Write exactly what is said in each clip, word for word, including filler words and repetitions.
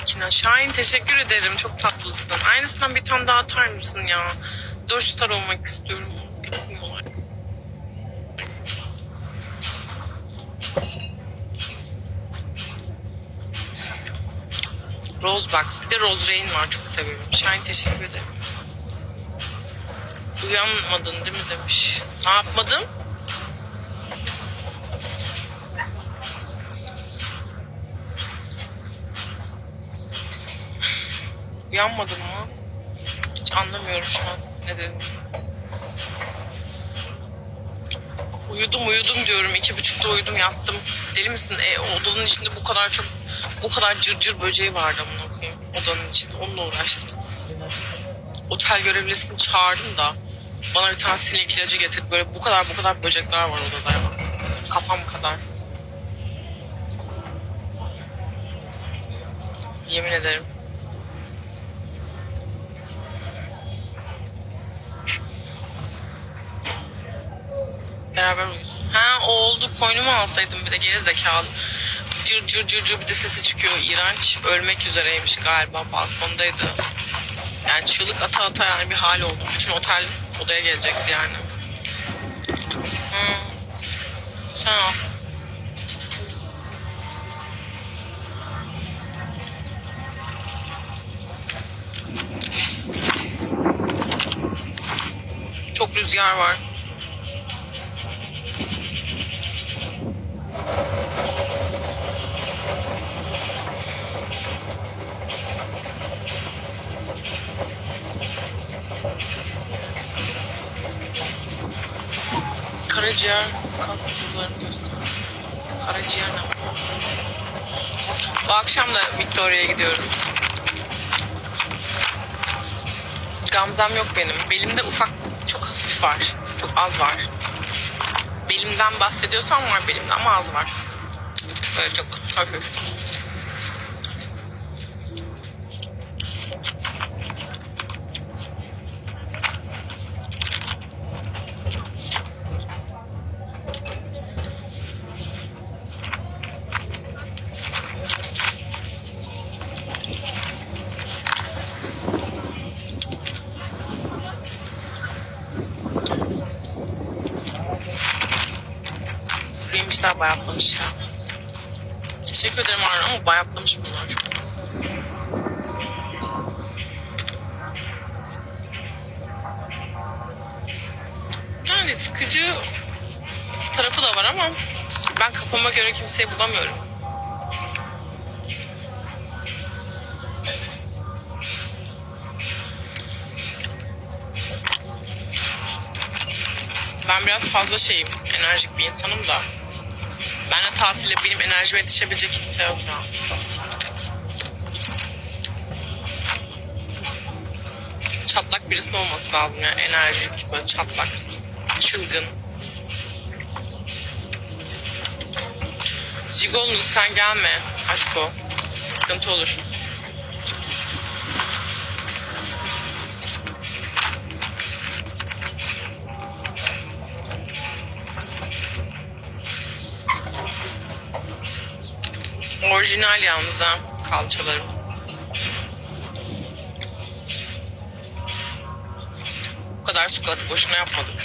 içine. Şahin teşekkür ederim. Çok tatlısın. Aynısından bir tane daha atar mısın ya? Dört star olmak istiyorum. Yapmıyorlar. Rosebox. Bir de Rose Rain var. Çok seviyorum. Şahin teşekkür ederim. Uyanmadın değil mi demiş. Ne yapmadım? Uyanmadım mı? Hiç anlamıyorum şu an ne dedim. Uyudum uyudum diyorum. İki buçukta uyudum yattım. Deli misin? E, odanın içinde bu kadar çok bu kadar cırcır cır böceği vardı amına koyayım. Odanın içinde onunla uğraştım. Otel görevlisini çağırdım da bana bir tane sinek ilacı getirdi. Böyle bu kadar bu kadar böcekler var odada ya. Kafam kadar. Yemin ederim. Beraber uyuyoruz. Ha o oldu. Koynumu alsaydım bir de geri zekalı. Cır cır cır cır bir de sesi çıkıyor. İğrenç. Ölmek üzereymiş galiba. Balkondaydı. Yani çığlık ata ata yani bir hal oldu. Bütün otel odaya gelecekti yani. Hmm. Sen al. Çok rüzgar var. Karaciğer kan kuzularını göster. Karaciğer ne? Bu akşam da Victoria'ya gidiyorum. Gamzem yok benim. Belimde ufak, çok hafif var. Çok az var. Belimden bahsediyorsam var belimde ama az var. Böyle çok hafif. Yemişler bayatlamış ya. Teşekkür ederim Arna ama bayatlamış bunlar. Yani sıkıcı tarafı da var ama ben kafama göre kimseyi bulamıyorum. Ben biraz fazla şeyim, enerjik bir insanım da. Ben de tatile benim enerjime yetişebilecek kimse yok ya. Çatlak birisi olması lazım ya, enerjik, böyle çatlak, çılgın. Jigolunuz sen gelme aşko, sıkıntı olur. Orijinal yalnız ha kalçalarım. Bu kadar su katı boşuna yapmadık.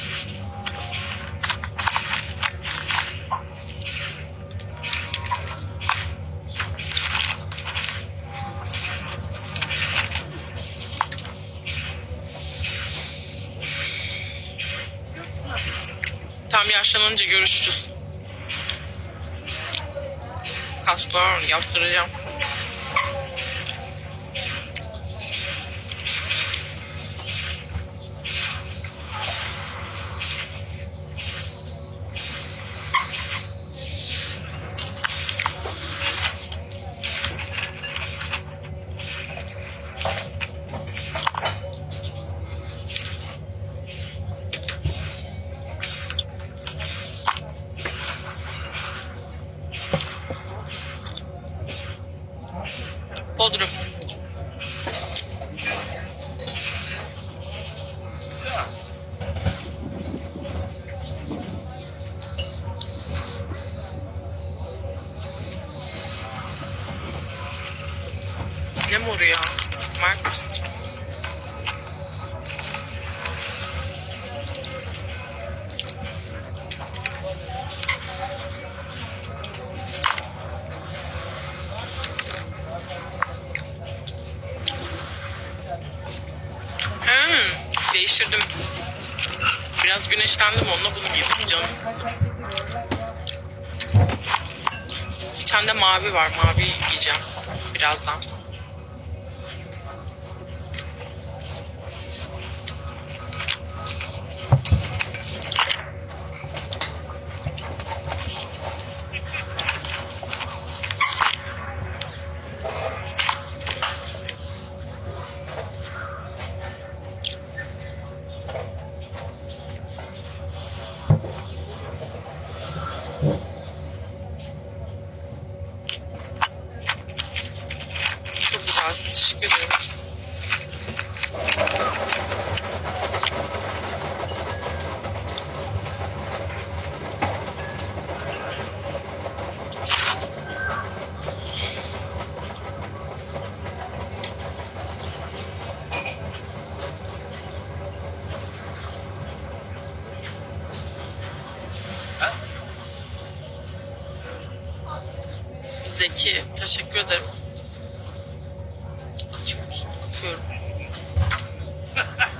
Tam yaşlanınca görüşürüz. Kaslar yaptıracağım. Bodrum. Ne moru ya? Mark. Hmm, değiştirdim. Biraz güneşlendim, onunla bunu giydim canım. Bir tane de mavi var. Mavi giyeceğim birazdan. Çok güzel. Teşekkür ederim. Zeki, teşekkür ederim. Bakıyorum.